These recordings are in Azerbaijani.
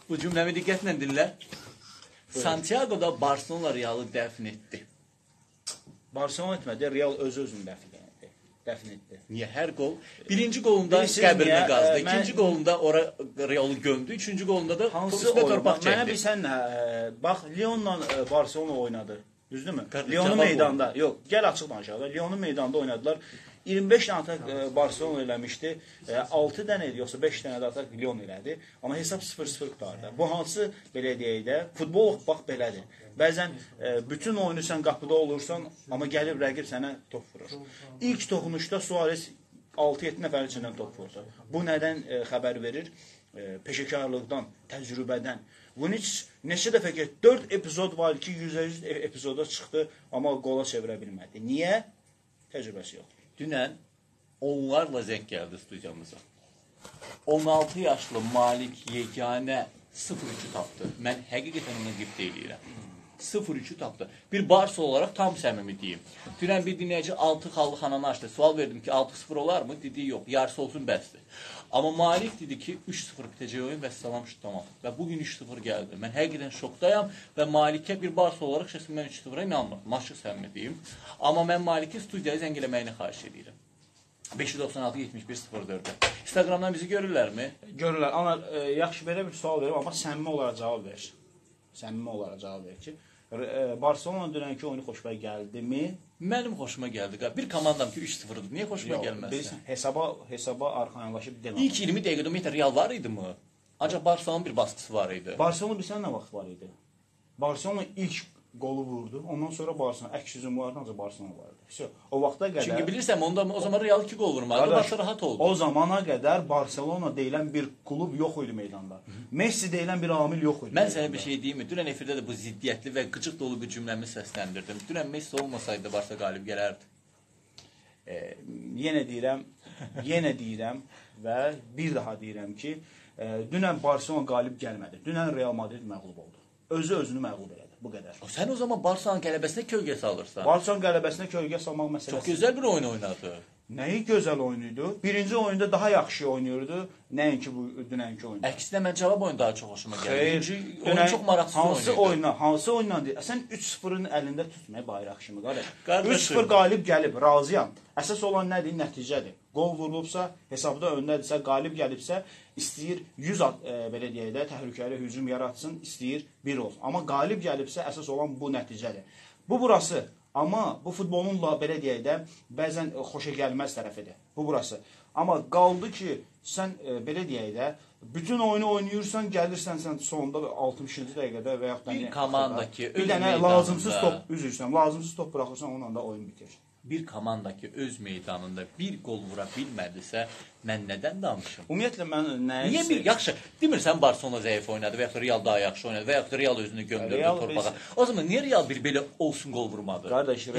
Bu cümləmi diqqətlə dinlə. Santiago'da Barcelona Real'ı dəfn etdi. Barcelona etmədi, Real özünü dəfn etdi. Niyə? Hər qol. Birinci qolunda qəbrini qazdı. İkinci qolunda ora Real'ı gömdü. Üçüncü qolunda da üstünə torpaq çəkdi. Mənə bir sən, bax, Lyonla Barcelona oynadı. Düzdürmü? Lyonun meydanda, yox, gəl açıq danışaq. Lyonun meydanda oynadılar. 25 dənə ataq Barcelona eləmişdi. 6 dənə idi, yoxsa 5 dənə də ataq Lyon elədi. Amma hesab 0-0 qutardı. Bu hansı, belə deyək də, futbol bax belədir. Bəzən bütün oyunu sən qapıda olursan, amma gəlib rəqib sənə top vurur. İlk toxunuşda Suarez 6-7 nəfərin içindən top vurdu. Bu nədən xəbər verir? Peşəkarlıqdan, təcrübədən. Vunic neçə dəfə ki, 4 epizod var ki, 100 epizoda çıxdı, amma qola çevirə bilmədi. Niyə? Təcrübəsi yox. Dünən onlarla zəng gəldi studiyamıza. 16 yaşlı Malik yeganə 0-3'ü tapdı. Mən həqiqətən ona qibdə eləyirəm. 0-3'ü tapdı. Bir Barça olaraq tam səmimi deyim. Dünən bir dinləyici 6 xallı xananı açdı. Sual verdim ki 6-0 olar mı? Dedi yox. Yarısı olsun bəsdir. Amma Malik dedi ki 3-0 bitəcək oyun və salam tamam. Və bugün 3-0 gəldi. Mən həqiqətən şokdayam və Malikə bir Barça olaraq şəxsən mən 3-0'a inanmıram. Açıq səmimi deyim. Amma mən Malikə studiyaya zəng eləməyini xahiş edirəm. 596-71-04'də. Instagramdan bizi görürlərmi? Görürlər. Amma yaxşı belə bir sual verim, amma səmimi olaraq cavab ver. Səmimi olaraq cavab ver ki, Barcelona dünənki oyunu xoşuma gəldimi? Mənim xoşuma gəldi. Bir komandam ki 3-0'dır. Niyə xoşuma gəlməzsə? Hesaba arxalanlaşıb deməm. İlk 20 dəqiqədə ümumiyyətlə Real var idi mı? Ancaq Barcelona'nın bir baskısı var idi. Barcelona bilsən nə vaxt var idi? Barcelona ilk qolu vurdu. Ondan sonra Barcelona əks hücum vardı, ancaq Barcelona vardı. O vaxta qədər. Çünki bilirsəm o zaman Real 2 qol vurmadı. Barça rahat oldu. O zamana qədər Barcelona deyilən bir klub yox idi meydanda. Messi deyilən bir amil yox idi. Mən sənə bir şey deyim mi? Dünən efirdə də bu ziddiyyətli və qıcıq dolu bir cümləmi səsləndirdim. Dünən Messi olmasaydı Barça qalib gələrdi. Yenə deyirəm və bir daha deyirəm ki, dünən Barcelona qalib gəlmədi. Dünən Real Madrid məğlub oldu. Özünü məğlub elədi. Bu qədər. Sən o zaman Barçanın qələbəsinə kölgə salırsan. Barçanın qələbəsinə kölgə salmaq məsələsi. Çox gözəl bir oyun oynadı. Nəyi gözəl oyunuydu? Birinci oyunda daha yaxşı oynayırdı, nəinki bu dünənki oyunda. Əksinə mən cavab oyunu daha çox xoşuma gəldi. Birinci oyun çox maraqsız oynayırdı. Hansı oyundan deyil? Sən 3-0-ın əlində tutmaya bayraq kimi, qardaş. 3-0 qalib gəlib, razıyam. Əsas olan nədir? Nəticədir. Qol vurulubsa, hesabda öndədirsə, qalib gəlibsə, istəyir 100 belə deyək də, təhlükəli hücum yaratsın, istəyir 1 olsun. Amma qalib gəlibsə, əsas olan bu nəticədir. Bu burası. Amma bu futbolun belə deyək də, bəzən xoşa gəlməz tərəfidir. Bu burası. Amma qaldı ki, sən belə deyək də, bütün oyunu oynayırsan, gəlirsən sən sonunda 60-cı dəqiqədə və yaxud da bir komanda ki, bir dənə lazımsız top buraxırsan, onunla da oyun bitir. Bir komanda ki, öz meydanında bir qol vura bilmədisə, mən nədən danışım? Ümumiyyətlə, mən nəyisə... Niyə bir yaxşı? Demirsən Barcelona zəif oynadı və yaxud da Real daha yaxşı oynadı və yaxud da Real özünü göndərdü torpağa. O zaman niyə Real bir belə olsun qol vurmadı? Qardaş,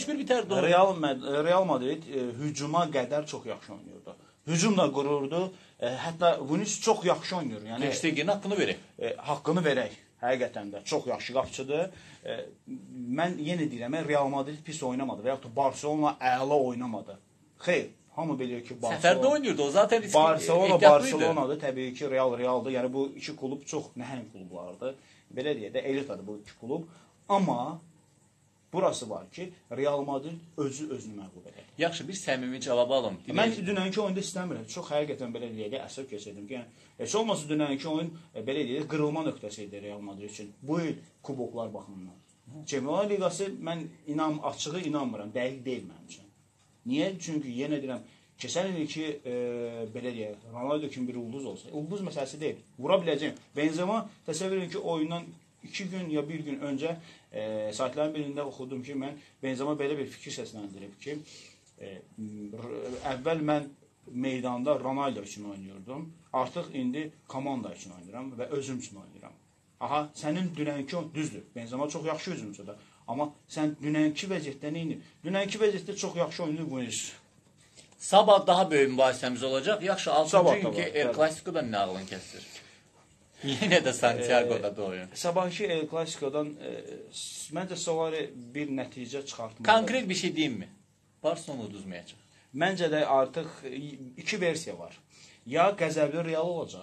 Real Madrid hücuma qədər çox yaxşı oynayırdı. Hücum da qururdu, hətta Vunic çox yaxşı oynayır. Ter Stegen'in haqqını verək. Haqqını verək. Həqiqətən də çox yaxşı qapçıdır. Mən yenə deyirəm, Real Madrid pis oynamadı və yaxud da Barcelona əla oynamadı. Xeyr, hamı bilir ki, Səfərdə oynayırdı o, zaten Barcelonadır, təbii ki, Realdır. Yəni bu iki klub çox nəhəng klublardır. Belə deyək də, elitadır bu iki klub. Amma burası var ki, Real Madrid özünü məğlub edər. Yaxşı, bir səmimi cavab alım. Mən dünənki oyunda istəmirəm. Çox həqiqətən belə deyək, əsəb keçirdim ki, heç olmasa dünənki oyun belə deyək, qırılma nöqtəsi idi Real Madrid üçün. Bu il kuboklar baxımından. Çempionlar Liqası mən açığı inanmıram, dəqiq deyil mənim üçün. Niyə? Çünki yenə deyirəm, keçən il ki, belə deyək, Ronaldo kimi bir ulduz olsa, ulduz məsələsi deyil, vura biləcəyim. Benzema təsəvvür edin ki, oyundan 2 gün ya 1 gün öncə saatlərin birində oxudum ki, mən Benzema belə bir fikir səsləndirib ki, əvvəl mən meydanda Ronaldo üçün oynayırdım, artıq indi komanda üçün oynayıram və özüm üçün oynayıram. Aha, sənin dünənki düzdür, Benzema çox yaxşı hücumçudur, amma sən dünənki vəziyyətdə neyini? Dünənki vəziyyətdə çox yaxşı oynayır Vunic. Sabah daha böyük mübahisəmiz olacaq. Yaxşı, 6-cı gün ki, El Clasico'dan nə ağlın kəsir? Yenə də Santiago'da da oyun. Sabahki El Clasico'dan məncə Solari bir nəticə çıxartmalı. Konkret bir şey deyim mi? Barcelona uduzmayacaq. Məncə də artıq 2 versiya var. Ya qəzəbli Real olacaq,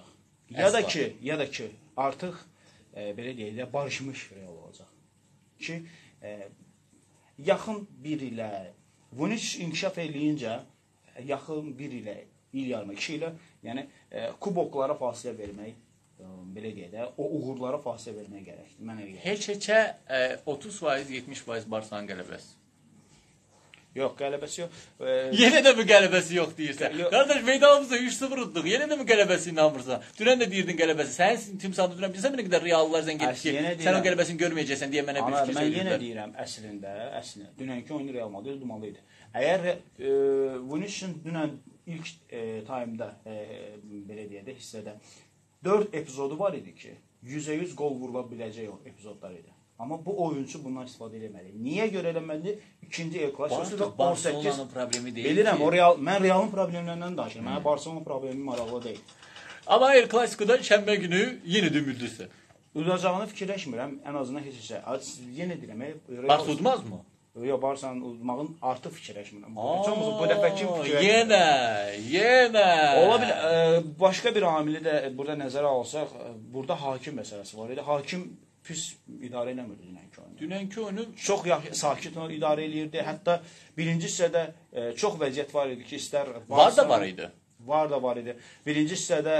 Ya da ki artıq belə deyək də barışmış Real olacaq. Ki yaxın bir ilə Vunic inkişaf eləyincə yaxın bir ilə il yarımı, 2 ilə yəni kuboklara fasilə vermək, belə deyək də, o uğurlara fasilə vermək gərəkdir. Mən elə Heç-heçə 30%, 70% Barsanın qələbəsi. Yox, qələbəsi yox. Yenə də mi qələbəsi yox deyirsən? Qardaş, meydanımızda 3-0 udduq. Yenə də mi qələbəsi inanmırsan? Dünən də deyirdin qələbəsi. Sənin timsalında dünən bilirsən nə qədər reallılar zəng etdi ki, sən o qələbəsini görməyəcəksən deyə mənə bir fikir söyləyirlər. Mən yenə deyirəm, əslində, dünənki oyunu Real Madrid udmalı idi. Əgər Vinic'in dünən ilk taymda, belə deyək də, hissədə 4 epizodu var idi ki, 100% gol vurula biləcək o epizodlar idi. Amma bu oyuncu bundan istifadə eləməli. Niyə görə eləməli? İkinci El Clasico'da 18. Barcelona'nın problemi deyil. Bilirəm, mən Real'ın problemlərindən danışıram. Mənə Barcelona problemi maraqlı deyil. Amma El Clasico'da şənbə günü yenə də ümidlisən. Udacağını fikirləşmirəm. Ən azından heç şey. Yenə deyirəm, Barça udmaz mı? Yox, Barçanın udmağın artıq fikirləşmirəm. Bu dəfəki yenə. Ola bilər. Başqa bir amili də burada nəzərə alsaq, burada hakim məsələsi var idi. Hakim pis idarə eləmirdi dünənki oyunu. Dünənki oyunu çox sakit idarə eləyirdi. Hətta birinci hissədə çox vəziyyət var idi ki, istər var idi. Var idi. Birinci hissədə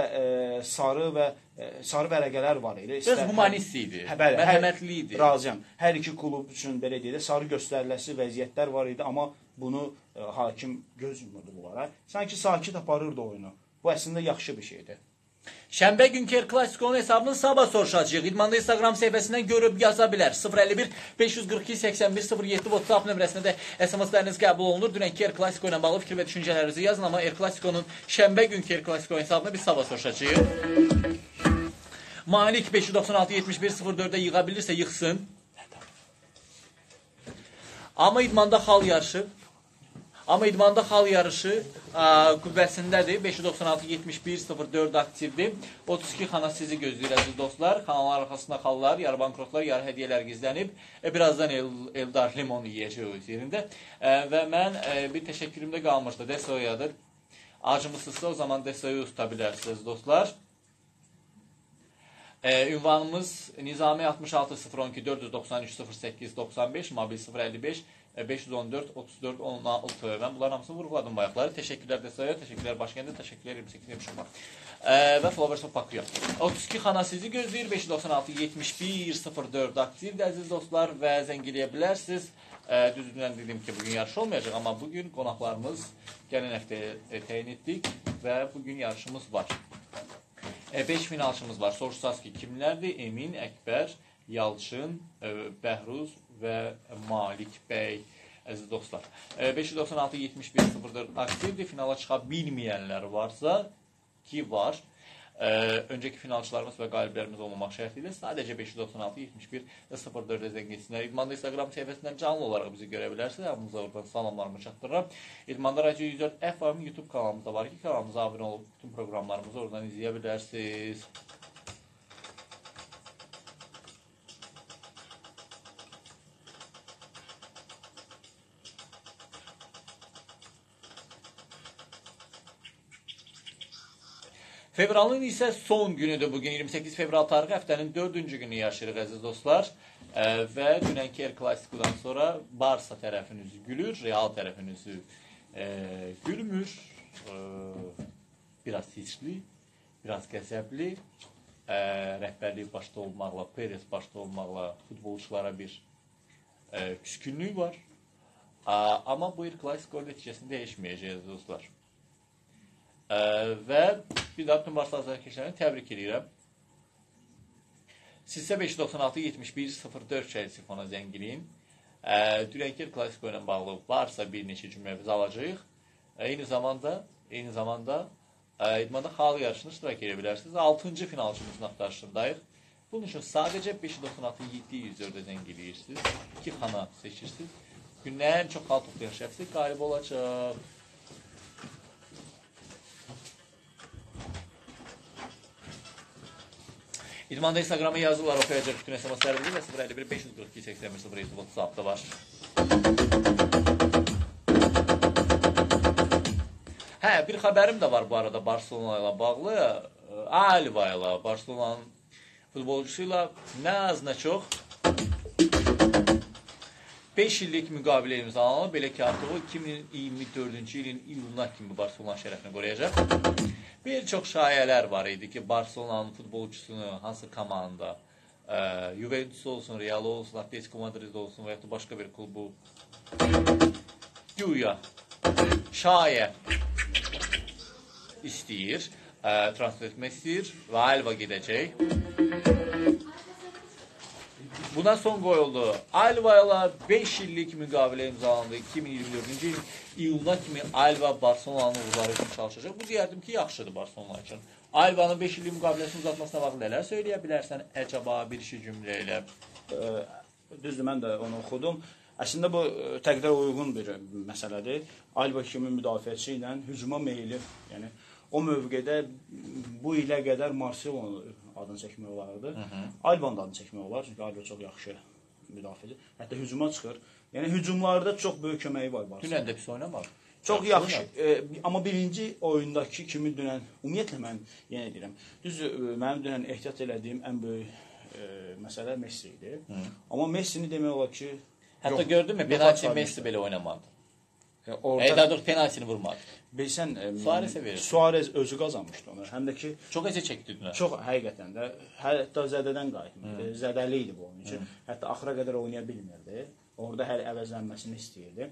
sarı vərəqələr var idi. Biraz humanist idi. Mərhəmətli idi. Razıyam. Hər iki klub üçün belə deyək də sarı göstəriləsi vəziyyətlər var idi, amma bunu hakim göz yumurdu bunlara. Sanki sakit aparırdı oyunu. Bu əslində yaxşı bir şeydir. Şənbə günkü El Clasico'nun hesabını sabah soruşacağıq. İdmanda Instagram səhifəsindən görüb yaza bilər. 051 542 81 07 WhatsApp nömrəsinə də SMS-ləriniz qəbul olunur. Dünənki El Clasico ilə bağlı fikir və düşüncələrinizi yazın, amma El Clasico'nun şənbə günkü El Clasico hesabını biz sabah soruşacağıq. Malik 596 71 04-də yığa bilirsə yıxsın. Amma idmanda xal yarışı qüvvəsindədir. 596-71-04 aktivdir. 32 xana sizi gözləyir əziz dostlar. Kanallar arxasında xallar, yarı bankrotlar, yarı hədiyyələr gizlənib. Birazdan Eldar limonu yiyəcək o yerində. Və mən bir təşəkkürümdə qalmışdı. Desoyadır. Acımısızsa o zaman Desoyu tuta bilərsiniz dostlar. Ünvanımız Nizami 66 012 493 08 95, mobil 055 514 34 16. Mən bunların hamısını vurguladım bayaqları. Təşəkkürlər Desaya, təşəkkürlər Başkəndə, təşəkkürlər 28 Nemişuma. Və Flowers of Bakıya. 32 xana sizi gözləyir. 596 71 04 aktivdir əziz dostlar və zəng eləyə bilərsiniz. Düzdürən dedim ki, bugün yarış olmayacaq, amma bugün qonaqlarımız gələn həftəyə təyin etdik və bugün yarışımız var. 5 finalçımız var. Soruşsaz ki, kimlərdir? Emin, Əkbər, Yalçın, Bəhruz və Malik bəy, əziz dostlar. 596-71-04 aktivdir. Finala çıxa bilməyənlər varsa, ki var, öncəki finalçılarımız və qaliblərimiz olmamaq şərtilə sadəcə 596-71-04 zəng etsinlər. İdmanda Instagram səhifəsindən canlı olaraq bizi görə bilərsiniz. Hamınıza oradan salamlarımı çatdırıram. İdmanda Radio 104 FM YouTube kanalımızda var ki, kanalımıza abunə olub bütün proqramlarımızı oradan izləyə bilərsiniz. Fevralın isə son günüdür bugün. 28 fevral tarixi həftənin 4-cü günü yaşayırıq əziz dostlar. Və dünənki El Clasico'dan sonra Barça tərəfiniz gülür, Real tərəfiniz gülmür. Biraz hirsli, biraz qəzəbli. Rəhbərlik başda olmaqla, Perez başda olmaqla futbolçulara bir küskünlük var. Amma bu El Clasico nəticəsində dəyişməyəcək əziz dostlar. Və bir daha bütün Barça azərkeşlərini təbrik edirəm. Sizsə 596-71-04 Chelsea fona zəng eləyin. Dünənki El Clasico ilə bağlı varsa bir neçə cümlə biz alacağıq. Eyni zamanda idmanda xal yarışını iştirak edə bilərsiniz. 6-cı finalçımızın axtarışındayıq. Bunun üçün sadəcə 596-704-də zəng eləyirsiniz. 2 xana seçirsiniz. Günün ən çox xal toplayan şəxsi qalib olacaq. İdmanda Instagram'a yazılar okuyacaq bütün SMS-lərimizi və 051 542 81 07 WhatsApp-da var. Bir xəbərim də var bu arada Barcelona ilə bağlı. Alba ilə Barcelona'nın futbolçusuyla nə az nə çox 5 illik müqavilə imzalanıb. Belə ki, artıq o 2024-cü ilin iyuluna kimi Barcelona şərəfini qoruyacaq. Bir çox şayələr var idi ki, Barcelona'nın futbolçusunu hansı komanda, Juventus olsun, Real olsun, Atletico Madrid olsun və ya da başqa bir klubu güya şayə istəyir, transfer etmək istəyir və Alba gedəcək. Buna son qoyuldu. Alba ilə 5 illik müqavilə imzalandı. 2024-cü il iyuluna kimi Alba Barcelona'nın uğurları üçün çalışacaq. Bu deyərdim ki, yaxşıdır Barcelona üçün. Alba'nın 5 illik müqaviləsini uzatmasına bağlı nələr söyləyə bilərsən? Əcaba bir şey cümlə ilə. Düzdür, mən də onu oxudum. Əslində bu təqdirə uyğun bir məsələdir. Alba kimi müdafiəçi ilə hücuma meyli, yəni o mövqedə bu ilə qədər Marcelo adını çəkmək olardı. Alba'nın adını çəkmək olar, çünki Alba çox yaxşı müdafiədir. Hətta hücuma çıxır. Yəni hücumlarda çox böyük köməyi var Barcelona. Dünən də pis oynamadı. Çox yaxşı. Amma birinci oyundakı kimi dünən, ümumiyyətlə mən yenə deyirəm, düzdür, mənim dünən ehtiyat elədiyim ən böyük məsələ Messi idi. Amma Messini demək olar ki, hətta gördünmü, penalti Messi belə oynamadı. Daha doğrusu penaltini vurmadı. Bilsən, Suarez özü qazanmışdı onu. Həm də ki, çox əziyyət çəkdi dünən. Çox həqiqətən də, hətta zədədən qayıtmadı. Zədəli idi bu oyun üçün. Hətta axıra qədər oynaya bilmirdi. Orada hələ əvəzlənməsini istəyirdi.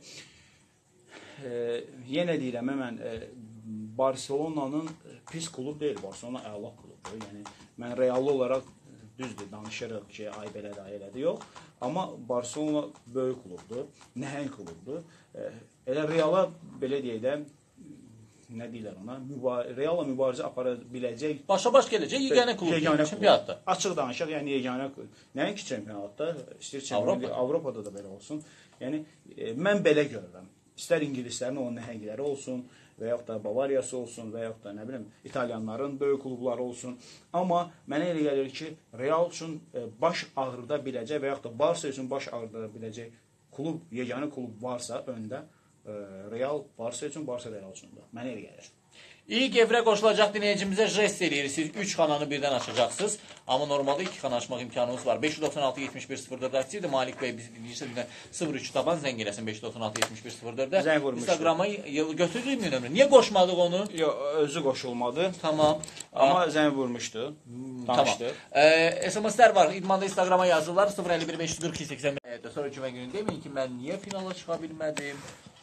Yenə deyirəm, mən Barcelona'nın pis klub deyil. Barcelona əla klubdur. Yəni, mən reallı olaraq düzdür, danışırıq ki, ay belədir, ay elədir, yox. Amma Barcelona böyük klubdur, nəhəng klubdur. Elə Real'a belə deyək də, nə deyirlər ona, Real'la mübarizə apara biləcək. Başa-baş gələcək, yeganə klub, çempionatda. Açıq danışaq, yəni yeganə klub. Nəinki çempionatda, istəyir çempionatda, Avropada da belə olsun. Yəni, mən belə görürəm. İstər ingilislərin o nəhəngləri olsun, və yaxud da Bavariyası olsun, və yaxud da, nə bilim, İtalyanların böyük klubları olsun. Amma mənə elə gəlir ki, Real üçün baş ağrıda biləcək və yaxud da Barça üçün baş ağrıda biləcək klub, yeganə klub varsa öndə, Real Barça üçün, Barça Real üçün də. Mənə elə gəlir. İlk evrə qoşulacaq dinləyicimizə jest eləyirsiniz. 3 xananı birdən açacaqsınız. Amma normalda 2 xana açmaq imkanımız var. 596-71-04 aktivdir. Malik Bey bizi dinləyirsə 03 taban zəng eləsin 596-71-04-də. Zəng vurmuşdu. Instagrama götürdük mü nömrəni? Niyə qoşmadıq onu? Yox, özü qoşulmadı. Tamam. Amma zəng vurmuşdu. Danışdı. SMS-lər var. İdmanda Instagrama yazırlar. 051-542-81. Sonra cümə günü deməyin ki, mən niyə finala çıxa bilmədim?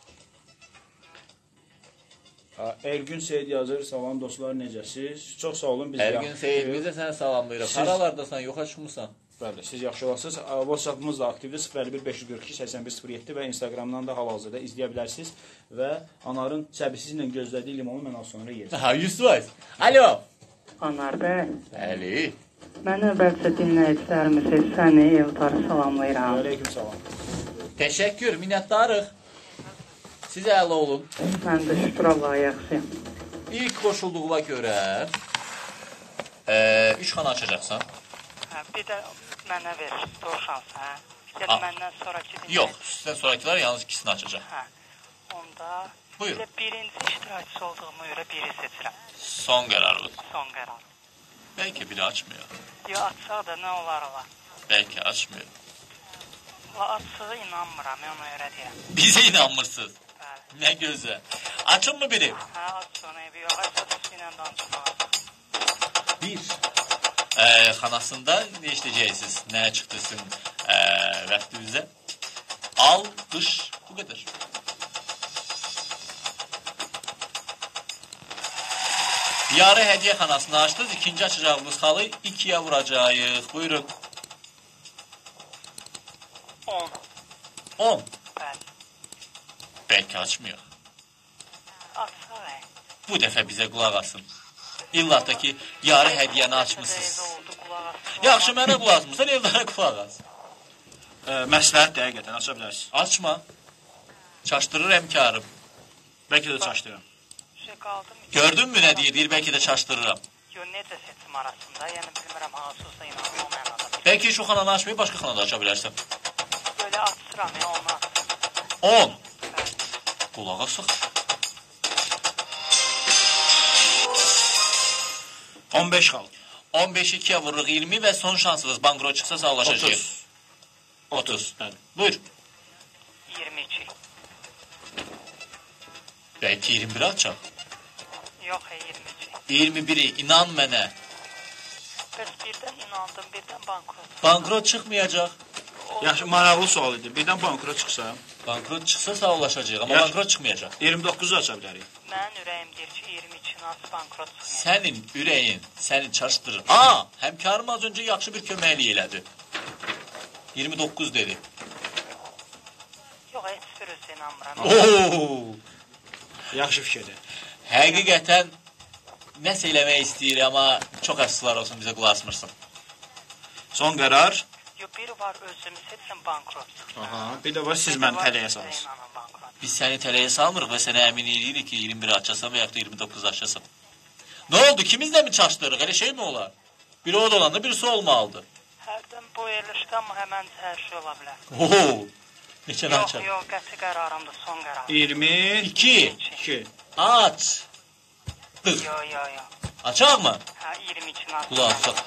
Ergün Seyid yazır, salam dostlar, necəsiz? Çox sağ olun, biz Ergün Seyid, biz də sənə salamlayırıq. Haralardasan, yoxa çıxmısan? Bəli, siz yaxşı olasınız. WhatsApp-ımız da aktivdir, 051-542-81-07 və Instagramdan da hal-hazırda izləyə bilərsiniz. Və Anarın səbirsizlə gözlədiyi limonu mən az sonra yeyəcəm. Ha, 100%. Alo. Anar bəy. Bəli. Mən əvvəlcə dinləyicilərimizi, səni, Eldarı salamlayıram. Aleyküm salam. Təşəkkür, minnətdarıq. Siz əla olun. Mən də şükür Allah'a yaxşıyım. İlk qoşulduğuna görə 3 xana açacaqsan. Hə, bir də mənə ver, doğru şans, hə? Ya da məndən sonraki dinləyici. Yox, sizdən sonrakilər yalnız ikisini açacaq. Hə, onda buyur. Birinci iştirakçı olduğuma görə biri seçirəm. Son qərarı. Son qərar. Bəlkə biri açmıyor. Yox, açsaq da nə olar olar. Bəlkə açmıyor. Açsığı inanmıram, mən ona görə deyirəm. Bizə inanmırsınız. Nə gözəl. Açın mı biri? Hə, aç onu, bir yox, aç ilə danışmaq. Bir. Xanasında ne işləyəcəksiniz? Nəyə çıxdırsın vaxtınızə? Al, dış, bu qədər. Yarı hədiyyə xanasını açdınız. İkinci açacağımız xalı 2-yə vuracağıq. Buyurun. 10. 10. Bəli. Bəlkə açmıyor. Açsa bəy. Bu dəfə bizə qulaq asın. İllah da ki, yarı hədiyyəni açmışsınız. Yaxşı, mənə qulaq asmırsan, evlərə qulaq as. Məsləhət dəqiqətən, aça bilərsiniz. Açma. Çaşdırır əmkarım. Bəlkə də çaşdırıram. Gördün mü nə deyir, bəlkə də çaşdırıram. Yox, necə seçim arasında, yəni bilmirəm, hansızda inanmam mənada. Bəlkə şu xananı açmayı başqa xanada aça bilərsən. Böyle açıram ya, onu açıram. 10. Qulağa sıx. 15 xal. 15'i 2'ye vururuq 20 və son şansınız bankrot çıxsa sağlaşacağıq. 30. Bəli. Buyur. 22. Bəlkə 21 açaq. Yox, 22. 21'i inan mənə. Bəs birdən inandım, birdən bankrot. Bankrot çıxmayacaq. Yaxşı, maraqlı sual idi. Birdən bankrot çıxsa, Bankrot çıxsa sağlaşacağıq, amma Yaxşı. bankrot çıxmayacaq. 29-u aça bilərik. Mənim ürəyim deyir ki, 22-ni aç bankrot çıxmayacaq. Sənin ürəyin səni çaşdırır. Həmkarım az öncə yaxşı bir köməklik elədi. 29 dedi. Yox, heç bir özü inanmıram. Oo! Yaxşı fikirdir. Həqiqətən nəsə eləmək istəyir, amma çox əfsuslar olsun bizə qulaq asmırsın. Son qərar. Yox, biri var özüm seçsin bankrot çıxsın. Aha, bir də var siz məni tələyə salırsınız. Biz səni tələyə salmırıq və sənə əmin edirik ki, 21 açasan və yaxud da 29 açasan. Nə oldu? Kimizlə mi çaşdırırıq? Elə şey mi olar? Biri o da olanda birisi olmalıdır. Hərdən bu yerləşdən mi həmən hər şey ola bilər? Oo! Neçə Yox, açaq? yox, qəti qərarımdır, son qərar. 22. 2. Aç. Yox, yox, yox. Açaq mı? Hə, 22-ni aç. Qulaq asaq.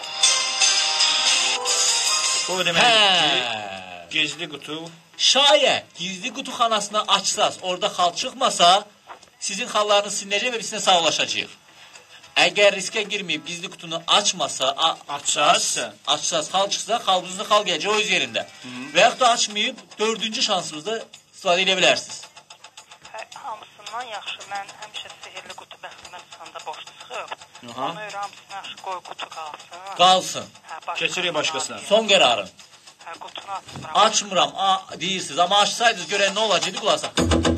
O demək ki, gizli qutu. Şayət gizli qutu xanasını açsaz, orada xal çıxmasa, sizin xallarınız silinəcək və biz sizinlə sağlaşacağıq. Əgər riskə girməyib gizli qutunu açmasa, açsaz, xal çıxsa, xalınızda xal gələcək o öz yerində. Və yaxud da açmayıb, 4-cü şansınızda istifadə edə bilərsiniz. Hamısından yaxşı, mən həmişə sehirli qutu bəxtimə çıxanda boş çıxıb. Ona görə hamısından yaxşı qoy qutu qalsın. Qalsın. Keçirik başqasına. Son qərarın. Hə, qutunu açmıram. Açmıram, deyirsiniz, amma açsaydınız görən nə olacaqdı, qulaq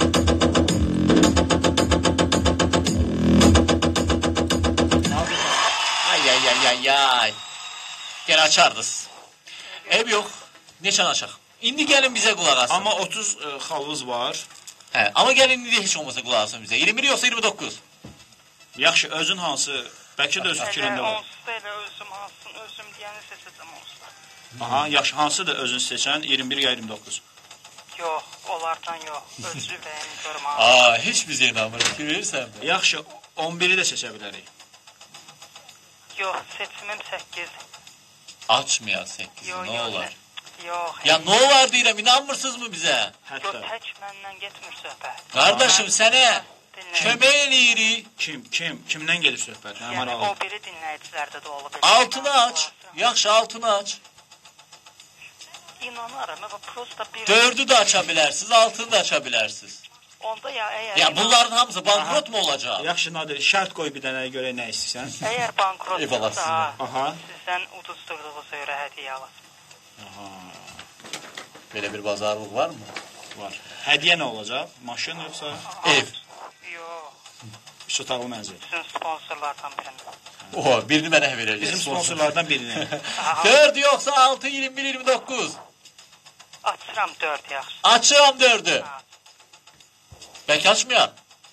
Ay. Gəl açardınız. Eyb yox. Neçən açaq? İndi gəlin bizə qulaq asın. Amma 30 xalınız var. Hə, amma gəlin indi heç olmasa qulaq asın bizə. 21 yoxsa 29? Yaxşı, özün hansı? Bəlkə də öz fikrində var. Onsuz da elə özüm hansın, özüm deyəni seçəcəm onsuz da. Aha, yaxşı, hansıdır özün seçən? 21 ya 29? Yox, onlardan yox. Öz ürəyimi görüm ha. Heç bizə inanmırıq. Fikir verirsən mi? Yaxşı, 11-i də seçə bilərik. Yox, seçimim 8. Açmayaq 8, nə olar? Yox. Ya nə olar deyirəm, inanmırsınız mı bizə? Yox, tək məndən getmir söhbət. Qardaşım, sənə kömək eləyirik. Kimdən gedir söhbət? Yəni, o biri dinləyicilərdə də olub. Altını aç. Yaxşı, altını aç. İnanarım, prosta bir... 4'ü də aça bilərsiniz, 6'ı da aça bilərsiniz. Onda ya, əgər... Ya bunların hamısı bankrot mu olacaq? Yaxşı, Nadir, şərt qoy bir dənəyə görə nə istəyirsən? Əgər bankrot olsa, Aha. sizdən uduzduğunuz öyrə hədiyyə alasın. Aha. Belə bir bazarlıq var mı? Var. Hədiyyə nə olacaq? Maşın yoxsa? Ev. Yox. 3 otaqlı mənzil. Sizin sponsorlardan birindən. Birini mənə verəcək. Bizim sponsorlardan birini. 4 yoxsa 6, 21, 29. Açıram 4 yaxşı. Açıram 4'ü. Bəlkə açmayaq.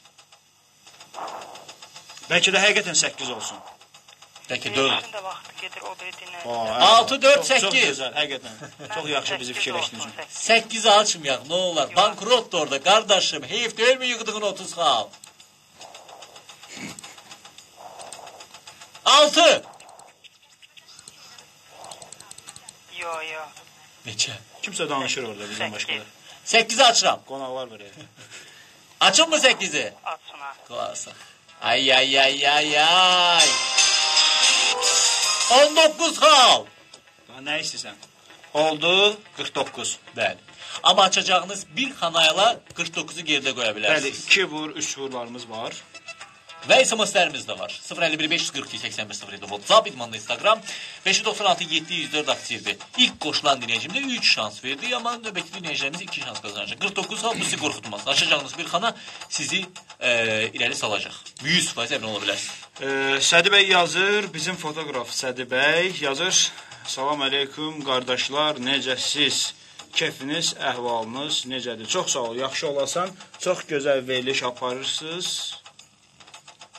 Bəlkə də həqiqətən 8 olsun. Bəlkə 4. Beşin də vaxtı gedir o biri dinləyicilər. 6, 4, 8. Çox gözəl, həqiqətən. Çox yaxşı bizi fikirləşdiniz. 8'i açmayaq, nə olar? Bankrot da orada, qardaşım. Heyf deyil mi yığdığın 30 xal? 6. Yox. Neçə? Kimsə danışır orada bizdən başqalar. 8'i açıram. Qonaqlar var ya. Açın mı 8'i? Açın ha. Qulaq Ay. 19 xal. Daha nə istəyirsən? Oldu 49. Bəli. Amma açacağınız bir xanayla 49'u geridə qoya Bəli, bilərsiniz. 2 vur, 3 vurlarımız var. Və SMS-lərimiz də var. 051 542 81 07 WhatsApp, İdmanlı Instagram, 596 704 aktivdir. İlk qoşulan dinləyicimdə 3 şans verdi, amma növbəti dinləyicilərimiz 2 şans qazanacaq. 49 xal bu sizi qorxutmaz. Açacağınız bir xana sizi irəli salacaq. 100% əmin ola bilərsiniz. Sədi bəy yazır, bizim fotoqraf Sədi bəy yazır. Salam əleykum qardaşlar, necəsiz? Keyfiniz, əhvalınız necədir? Çox sağ ol, yaxşı olasan. Çox gözəl veriliş aparırsınız.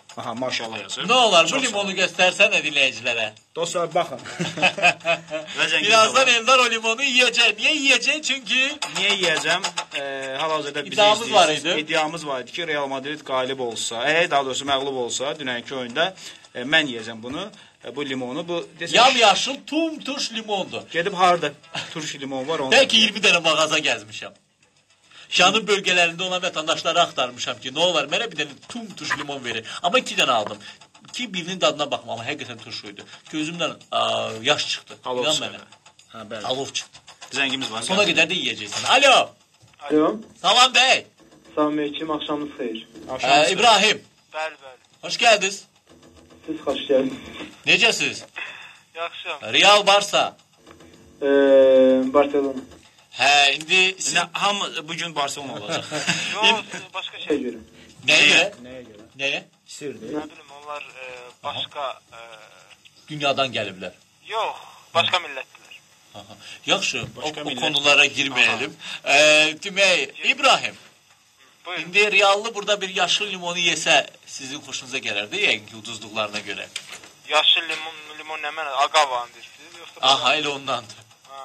Aha, maşallah yazır. Ne olar bu Çox limonu göstersene dinleyicilere. Dostlar baxın. Və zəngimiz Birazdan var. Eldar o limonu yiyecek. Niye yiyecek? Çünkü Niyə yeyəcəm? Hal-hazırda bizi İddiamız var idi. İddiamız var idi ki, Real Madrid qalib olsa, daha doğrusu məğlub olsa dünənki oyunda mən yeyəcəm bunu, bu limonu. Bu yamyaşıl tum tuş limondu. gedib harda turş limon var onu. Belki 20 tane mağaza gezmişim. Şanın bölgelerinde olan vatandaşları aktarmışam ki ne olar mənə bir tane tum tuş limon verin. Ama 2 tane aldım. Ki birinin dadına bakma ama hakikaten turşuydu. Gözümden yaş çıktı. Alov İnan çıxdı. mənə. Ha, bəli. Alov çıktı. Zəngimiz var. Sona kadar da yiyeceksin. Alo. Alo, Salam bey. salam aleyküm, axşamınız xeyir. İbrahim. Bəli, bəli. Hoş geldiniz. Siz xoş gəldiniz. Necəsiz? Yaxşıyam. Real Barsa. Barcelona. He indi siz Hamı bugün Barcelona olacaq. Yox, başqa şey. Şey görüm. neye? Nəyə görə? Neye? Sirdir. Nə bilim, onlar başqa Dünyadan geliblər. yox, başqa millətdilər. Aha. Yaxşı, Başka o millet. konulara girmeyelim. Demək, İbrahim, Buyurun. indi Reallı burada bir yaşıl limonu yese sizin hoşunuza gelerdi yəqin ki uduzluqlarına göre. Yaşıl limon nə mənə? Agavan deyirsiniz, yoxsa? Aha, elə ondandır. Ha.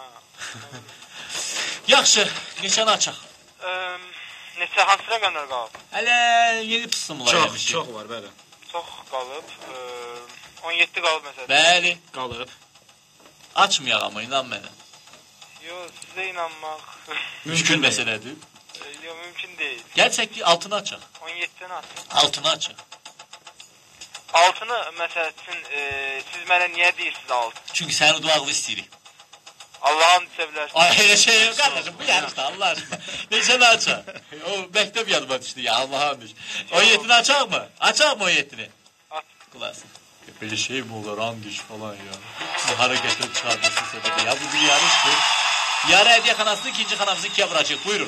Yaxşı, neçəni açaq? Neçə hansı rəqəmlər qalıb? Hələ yeni pısımlar Çox, çox var, bəli. Çox qalıb. 17 qalıb məsələn. Bəli, Qalıb. açmayaq amma inan mənə. Yox, sizə inanmaq Mümkün məsələdir. yox, mümkün deyil. Gerçək ki altını açaq. 17-dən atın. Altını açaq. Altını məsəl üçün siz mənə niyə deyirsiniz altı? Çünki səni udmaqlı istəyirik. Allah'ın sevgilersin. Ay elə şey yok kardeşim bu yarışda Allah aşkına. Neçəni açaq? O məktəb yadıma düşdü ya Allah'ın düş. 17'ni açaq mı? Açaq mı 17'ni? At. Klasik. Böyle şey mi olur andiş falan ya. Sizi hara getirip çağırdırsın sebebi. Ya bu bir yarıştır. Yarı hediye kanasını ikinci kanamızı ikiye bırakacak. Buyurun.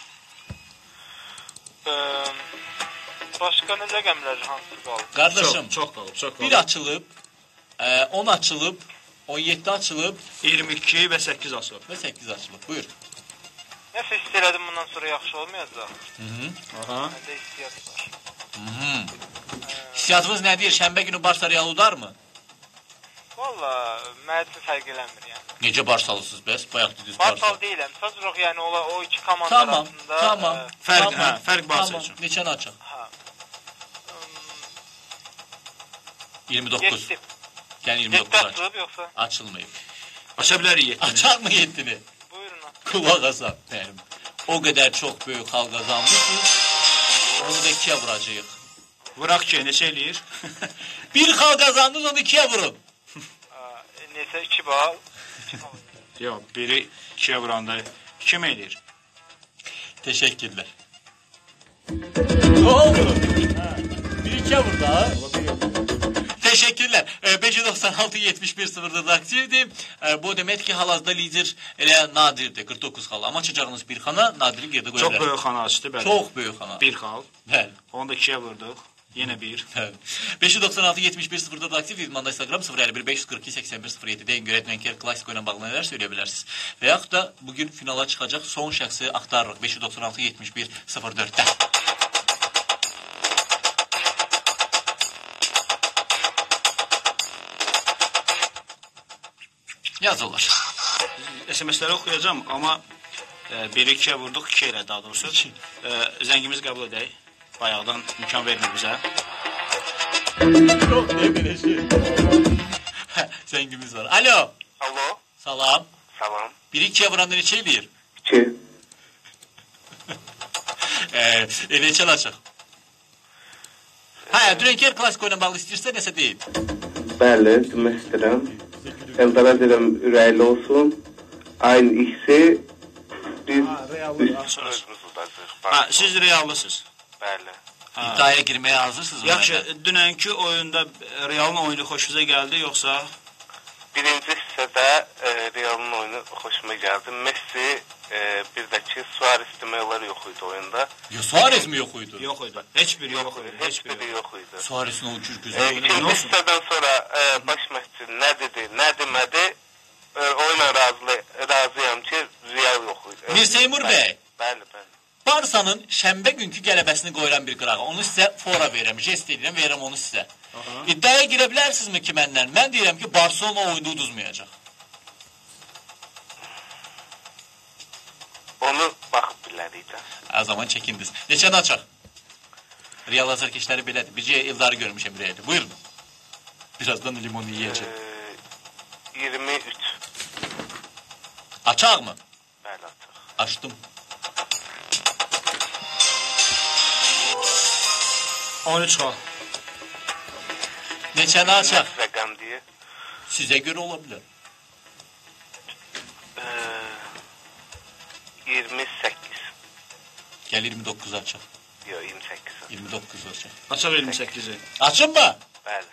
Başqa nə rəqəmlər hansı qalıb? Kardeşim Çox qalıb, çox qalıb. bir açılıb, 10 açılıb, 17 açılıb 22 və 8 asıl. ve 8 açılıb. Buyur. Nəsə hiss elədim bundan sonra yaxşı olmayacaq. Aha. Məndə hissiyat var. Hissiyatınız nədir? Şənbə günü Barsa Real udar mı? Valla mənə üçün fərq eləmir yəni. Necə Barsalısınız bəs? Bayaq dediniz Barsa. Barsal deyiləm. Sadəcə yəni o iki komanda Tamam, arasında tamam. Fərq, Tamam, hə, fərq Barsa tamam. üçün. Neçəni açaq? Ha. 29. Yetdi. Yəni 7 29 aç. açılıb yoxsa? Açılmayıb. Aça bilərik 7-ni. Açar mı 7'ni? Buyurun. Kulak asam benim. O kadar çok büyük hal kazanmışsınız. Onu da 2'ye vuracağız. Vuraq ki, neçə eləyir? Bir hal kazandınız onu 2'ye vurun. Nesə 2 bal. Yox, biri 2-yə vuranda 2 mi eləyir? Teşekkürler. Ne oldu? Bir 2'ye vurdu ha. Teşekkürler. 596-71-0'da aktivdir. Bu demek ki hal-hazırda lider elə Nadirdir. 49 xal. Amma açacağınız bir xana Nadirin gerdə qoya Çox bilər. böyük xana açdı, bəli. Çox böyük xana. Bir xal. Bəli. Onu da 2-yə vurduq. Yenə bir. 596-71-0'da aktif idmanda Instagram 051-542-81-07 deyin görətmenker klasiko ilə bağlı nələr söyləyə bilərsiniz. Və yaxud da bugün finala çıxacaq son şəxsi axtarırıq 596-71-04-də. Yazırlar. SMS-ləri oxuyacağım, amma 1-2-yə vurduq, 2 elə daha doğrusu. Zəngimizi qəbul edək. Bayaqdan imkan vermir bizə. Yok ne böyle şey. Zengimiz var. Alo. Alo. Salam. Salam. 1-2'ye vuranda neçə eləyir? 2. Neçə açıq? Hə, Dünənki klasiko ilə bağlı istəyirsə nəsə deyil. Bəli, demək istəyirəm. Eldara deyirəm, ürəkli olsun. Ayın ikisi biz Ha, siz reallısınız. Bəli. İddiaya girməyə hazırsınız mı? Yaxşı, dünənki oyunda Realın oyunu xoşunuza gəldi, yoxsa? Birinci hissədə Real'ın oyunu xoşuma gəldi. Messi, bir də ki Suarez demək olar yox idi oyunda. Ya Suarez mi yok uydu? Yox idi. Heç biri yox idi. Heç biri yox idi. Suarez'in o güzel oyunu İkinci yok. hissədən sonra baş məşqçi nə dedi, nə demədi, oyuna razıyam ki Real yox idi. Mir Seymur Bey, Bəli, bəli. Barsa Barselonanın şənbə günkü qələbəsini qoyuram bir qırağa. Onu sizə fora verirəm, jest edirəm, verirəm onu sizə. İddiaya girə bilərsinizmi ki, məndən? Mən deyirəm ki, Barselona oyunda uduzmayacaq. Onu baxıb bilərik də. O zaman çəkindiniz. Neçəni açaq? Real azarkeşləri belədir. Bircə Eldarı görmüşəm Real'de. Buyurun. Birazdan limonu yiyəcək. 23. Açaq mı? Bəli, açaq. Açdım. 13 xal. Neçəni açaq? Rəqəm deyə. Sizə görə ola bilər. 28. Gəl 29 açaq. Yox, 28. 29 açaq. Açaq 28-i. Açın mı? Bəli.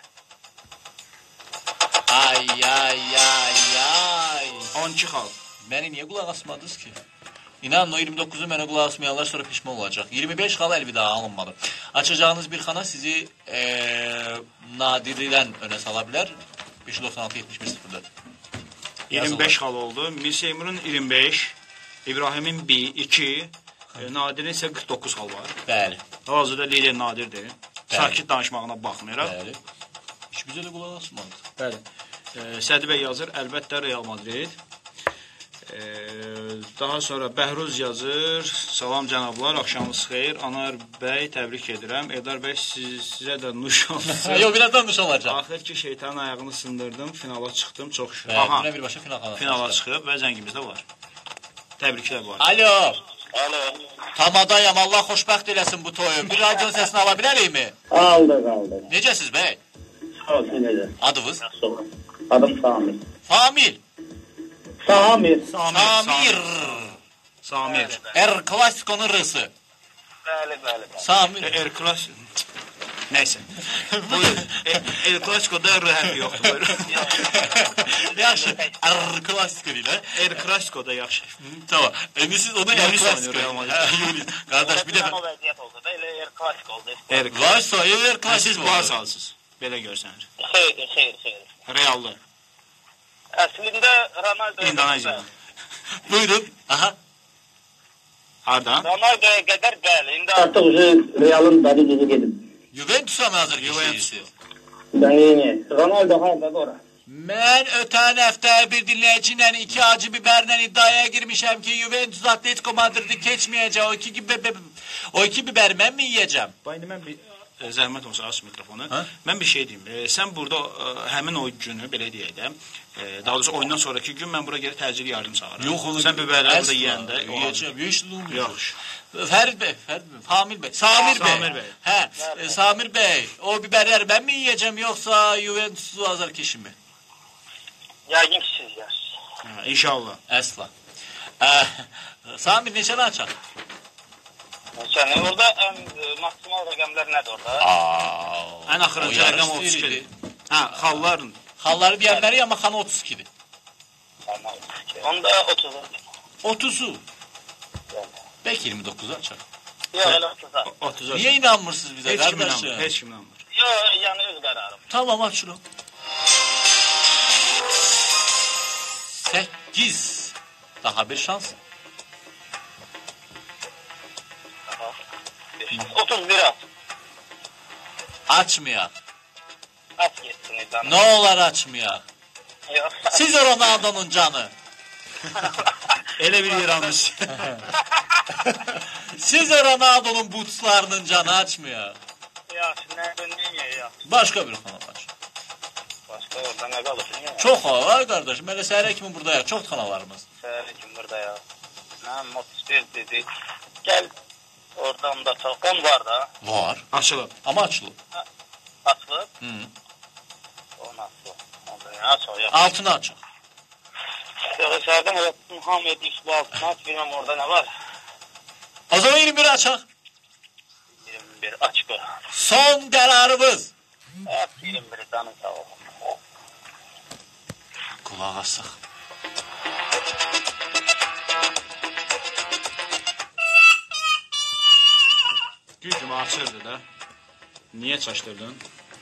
Ay, ay, ay, ay. 12 xal. Məni niyə qulaq asmadınız ki? İnanın o 29'u mənə qulaq asmayanlar sonra pişman olacaq. 25 xala əlvida alınmadı. Açacağınız bir xana sizi nadirdən önə sala bilər. 596-71-04. 25 xal oldu. Mir Seymurun 25, İbrahimin 1, 2, Nadirin isə 49 xal var. Bəli. Hal-hazırda lider Nadirdir. Sakit danışmağına baxmayaraq. Bəli. Hiç bizə də qulaq asmadıq. Bəli. Sədi bəy yazır, əlbəttə Real Madrid. Daha sonra Bəhruz yazır, salam cənablar, axşamınız xeyir. Anar bəy, təbrik edirəm. Eldar bəy, sizə də nuş olsun. Yox, birazdan nuş olacaq. Axır ki, şeytanın ayağını sındırdım, finala çıxdım, çox şükür. Aha, birbaşa finala çıxıb və zəngimiz də var. Təbriklər var. Alo. Alo. Tamadayam, Allah xoşbəxt eləsin bu toyu. Bir radyon səsini ala bilərikmi? Aldı. Necəsiz bəy? Sağ ol, necə? Adınız? Adım Samir. Famil. Samir. Er Klasiko'nun rısı. Bəli. Samir. El Clasico. Neyse. Buyurun. El Clasico'da R hərfi yoxdur. Buyurun. Yaxşı. Er Klasiko ilə. El Clasico'da yaxşı. Tamam. Siz onu Er Klasiko. Qardaş bir dəfə. O vəziyyət oldu da, elə El Clasico oldu. Varsa Er Siz Klasiko. varsalsınız. Belə görsənir. Xeyr. Reallı. Əslində Ronaldo İndoneziya. Buyurun. Aha. Hardan? Ronaldo'ya qədər bəli. İndi Artıq Real'ın dadı düzü gedib. Juventus'a mı hazır kişiyiz? Ronaldo hardadır ora? Mən ötən həftə bir dinləyiciylə 2 acı biberlə iddiaya girmişəm ki, Juventus Atletico Madrid'i keçməyəcək. O iki biberi mən mi yiyəcəm? Bayını mən bir zəhmət olsa aç mikrofonu. Mən bir şey deyim. Sən burada həmin o günü belə deyək də, daha doğrusu oyundan sonraki gün mən bura gəlib təcili yardım çağırıram. Yox, sən biberləri burada yeyəndə yeyəcəm. Yox, Yaxşı. Fərid bəy, Famil bəy, Samir bəy. Hə, Samir bəy, o biberləri mən mi yeyəcəm yoxsa Juventus'u azar keşimi? yəqin ki siz yersiniz. İnşallah. Əsla. Samir neçəni açaq? Yəni orada ən maksimal rəqəmlər nədir orada? Ən axırıncı rəqəm 32-dir. Hə, xalların. Xalları deyənləri amma xana 32-dir. Onda 30. 30'u. Belki 29'u açar. Yox, elə 30. Niye inanmırsınız bize kardeşim? Heç kim inanmır. Yox, yəni öz qərarım. Tamam aç şunu. 8. Daha bir şans. 31 at. Açmayak. At getsin İdana. Ne olur açmayak. Yox. Siz Ronaldo'nun canı. Elə bir yer almış. Siz Ronaldo'nun bootslarının canı açmayak. Yaxşı, nə yox. Başka bir kanal aç. Başqa orada nə qalır? Çok hava var kardeşim. Hele səhərə kimi buradayıq. Çok kanallarımız. Səhəri kim burada ya? Mən 31 dedik. Gəl oradan da çox. 10 var da. Var. Açılıb. Ama açılıb. Açılıb. Hı. O nasıl? Onda nə açıq yox. Altını açıq. Yox, səhərdən elə hamı etmiş bu altına aç. Bilməm orada nə var. O zaman 21 açaq. 21 açıq o. Son kararımız. At 21 canın sağ ol. Kulaq asaq. Gücümü açırdı da. Niye çaşdırdın?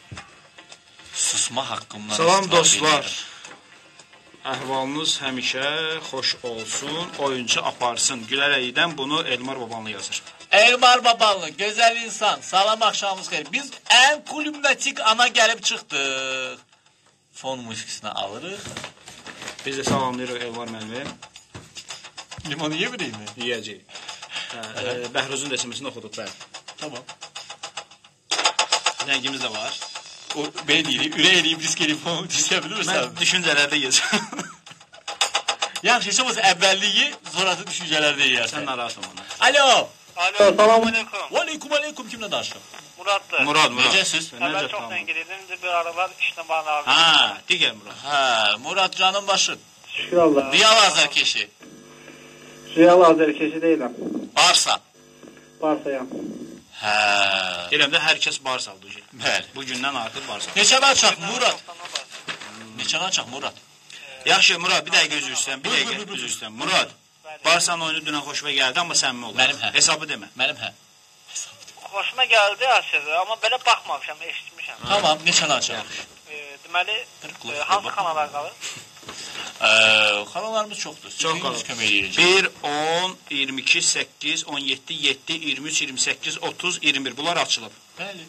Susma haqqımdan. Salam istifadə dostlar. edirəm. Əhvalınız həmişə xoş olsun, oyuncu aparsın. Gülərəydən bunu Elmar babanlı yazır. Elmar Babalı, gözəl insan, salam axşamınız xeyir. Biz ən kulümbətik ana gəlib çıxdıq. Fon musiqisini alırıq. Biz də salamlayırıq Elvar müəllimi. Limonu yemirəyik mi? Yeyəcəyik. Bəhruzun desiməsini oxuduq, bəli. Tamam. Zəngimiz də var. O, ben deyirik, ürək eləyib risk eləyib fonu düşəbilirsən. Mən düşüncələrdə yeyəcəm. Yaxşı, heç olmasa əvvəlliyi, sonrası düşüncələrdə yeyərsən. Sən narahat olma. Alo. Alo, salam aleykum. Və aleykum, aleykum. Kimlə danışıq? Muraddır. Murad. Necəsiz? Əvvəl çox zəngiliydim, indi bir aralar işlə bana lazım. Ha, digər Murad. Hə, Murad canın başı. Şükür Allah. Real azərkeşi. Real azərkeşi deyiləm. Barsa. Barsayam. Hə. Deyirəm də hər kəs Barsalıdır. Bəli. Bu gündən artıq Barsalı. Neçə açaq Murad? Neçə açaq Murad? Yaxşı Murad, bir dəqiqə üzr istəyirəm. Bir Buyur, dəqiqə buyur, buyur. üzr istəyirəm. Murad, Barsanın oyunu dünən xoşuma gəldi, amma səmimi ol. Mənim hə. Hesabı demə. Mənim hə. Xoşuma gəldi aslında, amma belə baxmamışam, eşitmişəm. Tamam, neçə açaq? Deməli, hansı kanallar qalır? Xalalarımız çoxdur. Çox Siz qalır. kömək edəcək. 1, 10, 22, 8, 17, 7, 23, 28, 30, 21. Bunlar açılıb. Bəli.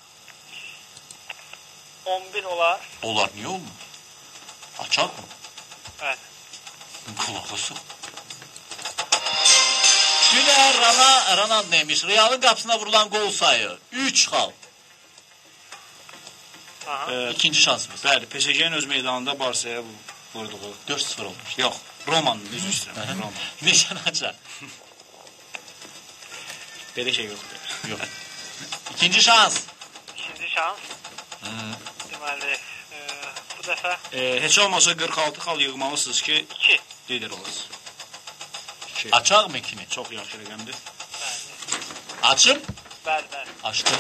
11 olar. Onlar niyə olmur? Açaq mı? Evet. Kulaqlısı. Dünən Ronald neymiş? Real'ın qapısına vurulan gol sayı. 3 xal. İkinci şansımız. Bəli, PSG-nin öz meydanında Barsaya vurduğu. 4-0 olmuş. Yox, Romanın düz üstünə. Roman. Neçə açaq? Belə şey yoxdur. Yox. İkinci şans. İkinci şans. Deməli, bu dəfə Heç olmasa 46 xal yığmalısınız ki, 2. lider olasınız. Açaq mı ikini? Çox yaxşı rəqəmdir. Açım. Bəli, bəli. Açdım.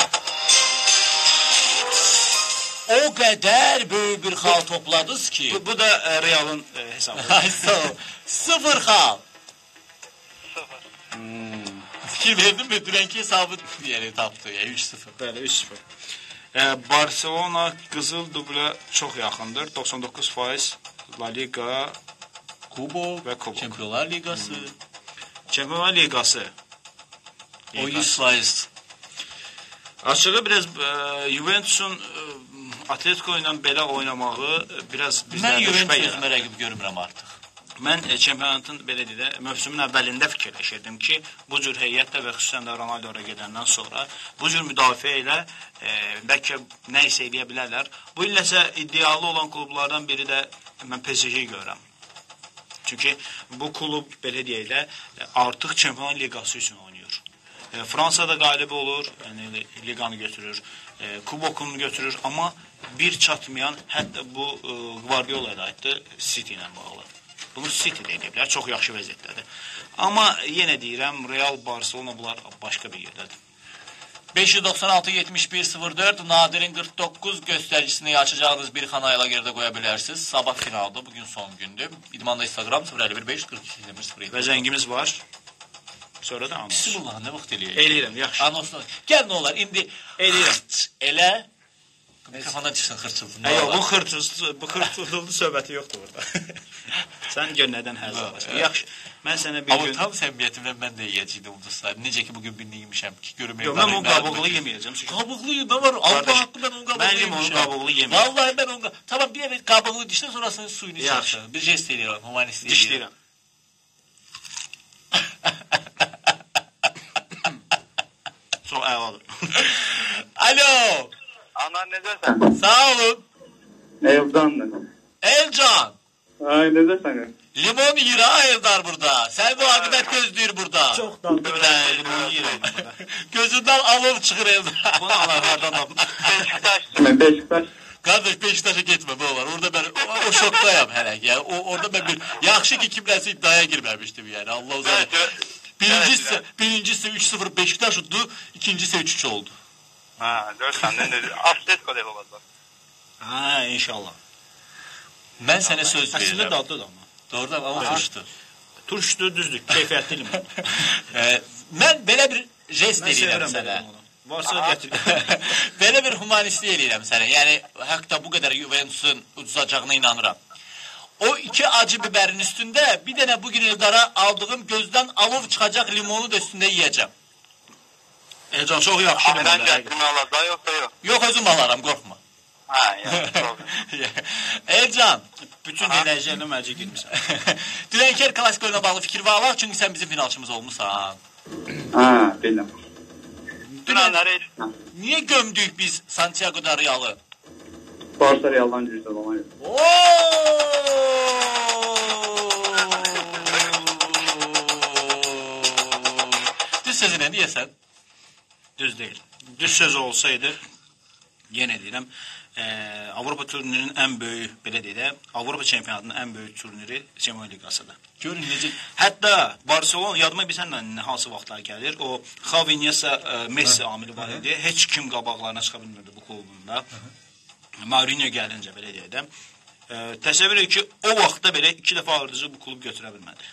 O qədər böyük bir xal topladınız ki. Bu da Real'ın hesabı. Ay sağ ol. 0 xal. 0. Fikir verdim mi? Dünənki hesabı yeri tapdı. 3-0. Bəli, 3-0. Barcelona qızıl dublə çox yaxındır. 99% La Liga Kubok və Kubok. Çempionlar Liqası. Çempionlar Liqası. O 100%. Açığı biraz Juventus'un Atletico ilə belə oynamağı biraz Mən bizlərdə şübhə Juventus yaradır. özümə rəqib görmürəm artıq. Mən çempionatın belə deyək, mövsümün əvvəlində fikirləşirdim ki, bu cür heyətlə və xüsusən də Ronaldo-ra gedəndən sonra bu cür müdafiə ilə bəlkə nə isə eləyə bilərlər. Bu il isə iddialı olan klublardan biri də mən PSG-yi görürəm. Çünki bu klub belə deyək də artıq Çempionlar Liqası üçün oynayır. Fransada qalib olur, yəni liqanı götürür, kubokunu götürür, amma bir çatmayan, hətta bu Guardiola ilə aiddir, City ilə bağlı. Bunu City də edə bilər, çox yaxşı vəziyyətdədir. Amma yenə deyirəm, Real, Barcelona bunlar başqa bir yerdədir. 596-71-04 Nadir'in 49 göstəricisini açacağınız bir xanayla gerdə qoya bilərsiniz. Sabah finalda, bugün son gündür. İdmanda Instagram 055-42-0. Və zəngimiz var. Sonra da anons. Bismillah, nə vaxt eləyək? Eləyirəm, yaxşı. Anonslar. Gəl nə olar, indi Eləyirəm. Elə. Mikrofondan çıxsın xırçılsın. Yox, bu xırçıldı söhbəti yoxdur burada. Sən gör nədən həzz alırsan. Yaxşı, mən sənə bir Amma gün... tam səmimiyyətimlə mən də yeyəcəkdim ulduzlar. Necə ki, bugün birini yemişəm ki, görüm. Yox, mən onun qabıqlı yeməyəcəm. Qabıqlı ne var? Allah haqqı mən onun qabıqlı Mən limonun qabıqlı yeməyəcəm. Vallahi mən onun Tamam, bir evet qabıqlı dişdən sonrasını suyunu içərsən. Bir jest eləyirəm, humanist eləyirəm. Dişləyirəm. Çox əladır. Alo. Ana necəsən? Sağ olun. Evdandır. Elcan. Ay, necəsən? Limon yiyir ha Eldar burada. Sən bu akıbət gözləyir burada. Çox dandır. Limon yeyirəm burada. Gözündən alov çıxır Eldar. Bunu analardan aldım. Mən Beşiktaş. Qardaş Beşiktaş'a getmə nə olar. Orada mən o şokdayam hələ ki. Yəni orada mən bir yaxşı ki kimləsə iddiaya girməmişdim yəni. Allah uzaq. Birincisi 3-0 Beşiktaş oldu, ikincisi 3-3 oldu. Ha, görsən də Atletico deyil olacaq. Ha, inşallah. Mən sənə söz Əslində verirəm. dadlı da amma. Doğrudan ama turşdu. Turşdu, düzdür, keyfiyyətli limon. Mən belə bir jest Mən eləyirəm sevirəm sənə. limonu. Varsa gətir. Belə bir humanistlik eləyirəm sənə. Yəni, hətta bu qədər Juventus'un uduzacağına inanıram. O 2 acı biberin üstündə bir dənə bugün Eldar'a aldığım gözdən alov çıxacaq limonu da üstündə yiyəcəm. Elcan çox yaxşı Amirən limondur. gətirmək olacaq, yoxsa yox? Yox, özüm alaram, qorxma. Hə, yaxşı. Elcan, Bütün enerjiylə məcə girmişsən. Dünənkər klassik oyuna bağlı fikir var alaq, çünki sən bizim finalçımız olmusan. Ha, bildim. Dünənləri Niyə gömdük biz Santiago-da Real'ı? Barsa Real'dan güclü olan yox. Düz sözünə deyəsən? Düz deyil. Düz söz olsaydı, yenə deyirəm, Avropa turnirinin ən böyük, belə deyək də, Avropa çempionatının ən böyük turniri Çempionlar Liqasıdır. Görün necə... Hətta Barcelona, yadıma bilsənlə hansı vaxtlar gəlir, o Xavi, Iniesta, Messi amili var idi. Heç kim qabaqlarına çıxa bilmirdi bu klubunda. Mourinho gəlincə, belə deyək də. Təsəvvür edin ki, o vaxtda belə 2 dəfə ardıcı bu klubu götürə bilmədi.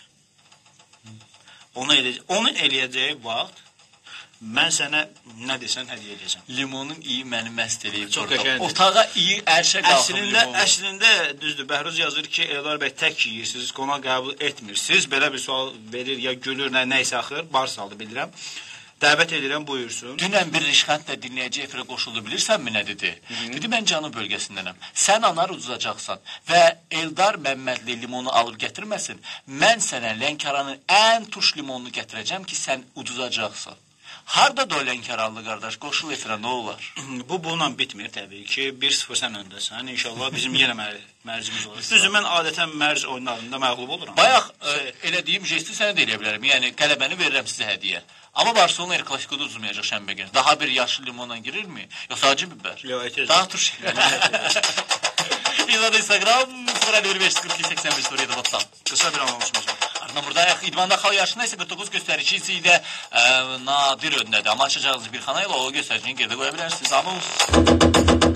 Onu eləyəcəyi vaxt, mən sənə nə desən, hədiyyə edəcəm. Limonun iyi məni məst eləyib. Çox qəşəngdir. Otağa iyi ərşə qalxıb limon. Əslində, düzdür, Bəhruz yazır ki, Eldar bəy tək yiyirsiniz, qonaq qəbul etmirsiniz. Belə bir sual verir, ya gülür, nəysə axır, Barsalı bilirəm. Dəvət edirəm, buyursun. Dünən bir Rişxəndlə dinləyici efirə qoşuldu, bilirsənmi nə dedi? Dedi, mən canı bölgəsindənəm. Sən anar uduzacaqsan və Eldar Məmmədli limonu alıb gətirməsin, mən sənə Lənkəranın ən tuş limonunu gətirəcəm ki, sən uduzacaqsan. Harda da o Lənkəranlı qardaş, qoşul efirə, nə olar? Bu, bununla bitmir təbii ki. 1-0 sən öndəsən. İnşallah bizim yenə mərcimiz olur. Düzdür, mən adətən mərc oyunlarında məğlub oluram. Bayaq elədiyim jesti sənə də eləyə bilərəm. Yəni, qələbəni verirəm sizə hədiyyə. Amma Barcelona El Klasiko'da uzunmayacaq şənbə günü. Daha bir yaşlı limonla girirmi? Yoxsa acı biber? Yox, etiraz. Daha turş. İzlada Instagram 055-42-85-07 WhatsApp. Qısa bir anonsumuz var. Ardından burada idmanda xal yaşında isə 49 göstəricisi ilə nadir öndədir. Amma açacağınız bir xana ilə o göstəricini gerdə qoya bilərsiniz. Anons.